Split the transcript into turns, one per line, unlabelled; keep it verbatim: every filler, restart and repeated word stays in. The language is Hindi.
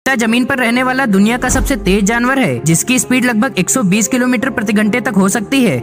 कुत्ता जमीन पर रहने वाला दुनिया का सबसे तेज जानवर है, जिसकी स्पीड लगभग एक सौ बीस किलोमीटर प्रति घंटे तक हो सकती है।